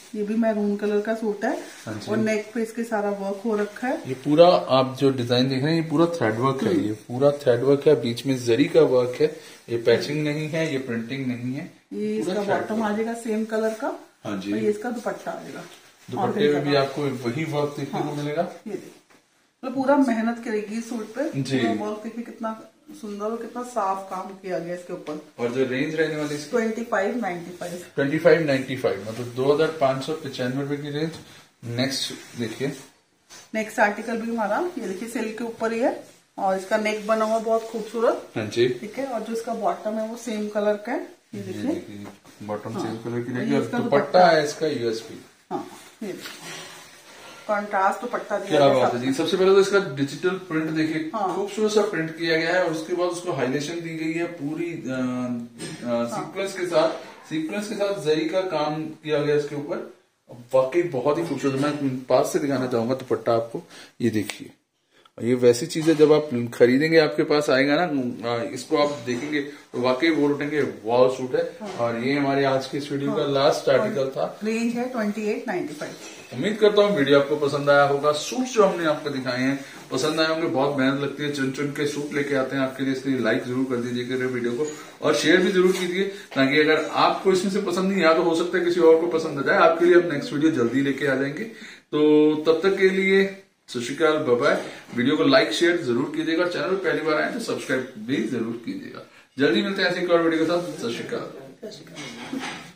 B: ये भी मैरून कलर का सूट है और नेक पे इसके सारा वर्क हो रखा है।
A: ये पूरा आप जो डिजाइन देख रहे हैं ये पूरा थ्रेड वर्क है, ये पूरा थ्रेड वर्क है, बीच में जरी का वर्क है, ये पैचिंग नहीं है, ये प्रिंटिंग नहीं है।
B: ये इसका बॉटम आ जाएगा सेम कलर का।
A: हाँ जी।
B: और ये इसका दुपट्टा आ जाएगा,
A: दुपट्टे में भी आपको वही वर्क देखने को मिलेगा।
B: ये देखिए पूरा मेहनत करेगी सूट पे जी। वर्क देखिए कितना सुंदर और कितना साफ काम किया गया इसके ऊपर।
A: और जो रेंज रहने वाली है
B: twenty five ninety five
A: twenty five ninety five मतलब दो हजार पाँच सौ पचानवे रुपए की रेंज। नेक्स्ट देखिए,
B: नेक्स्ट आर्टिकल भी हमारा ये देखिए सिल्क के ऊपर ही है और इसका नेक बना हुआ बहुत खूबसूरत।
A: हाँ जी।
B: ठीक है, और जो इसका बॉटम है वो सेम कलर का है। ये देखिए
A: बॉटम सेम कलर की रहेगी और दुपट्टा है इसका यूएसपी।
B: हाँ ये कंट्रास्ट दुपट्टा दिया
A: क्या बात है जी। सबसे पहले तो इसका डिजिटल प्रिंट देखिए, हाँ। खूबसूरत सा प्रिंट किया गया है और उसके बाद उसको हाइलाइटेशन दी गई है पूरी सीक्वेंस के साथ, सीक्वेंस के साथ जरी का काम किया गया इसके ऊपर। वाकई बहुत ही खूबसूरत। मैं पास से दिखाना चाहूंगा दुपट्टा आपको, ये देखिए। ये वैसी चीज है जब आप खरीदेंगे आपके पास आएगा ना, इसको आप देखेंगे तो वाकई बोल उठेंगे वाव सूट है। हाँ। और ये हमारे आज के इस वीडियो हाँ। का लास्ट आर्टिकल था।
B: रेंज है ट्वेंटी एट नाइन्टी फाइव।
A: उम्मीद करता हूँ वीडियो आपको पसंद आया होगा। सूट जो हमने आपको दिखाए हैं पसंद आए होंगे। बहुत मेहनत लगती है, चुन चुन के सूट लेके आते हैं आपके लिए, इसलिए लाइक जरूर कर दीजिएगा वीडियो को और शेयर भी जरूर कीजिए, ताकि अगर आपको इसमें से पसंद नहीं आया तो हो सकता है किसी और को पसंद आ जाए। आपके लिए हम नेक्स्ट वीडियो जल्दी लेके आ जाएंगे। तो तब तक के लिए सत श्री अकाल, बाय बाय। वीडियो को लाइक शेयर जरूर कीजिएगा, चैनल पर पहली बार आए तो सब्सक्राइब भी जरूर कीजिएगा। जल्दी मिलते हैं ऐसे एक और वीडियो के साथ। सत श्री अकाल।